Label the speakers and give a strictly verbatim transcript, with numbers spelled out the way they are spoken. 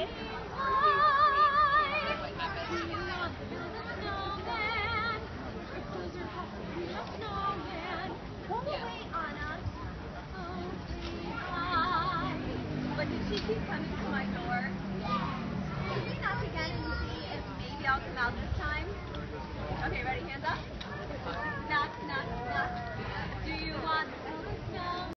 Speaker 1: Snowman. Those are puppy snowman. Won't wait on us. Oh, but did she keep coming to my door? Can we knock again and see if maybe I'll come out this time? Okay, ready? Hands up.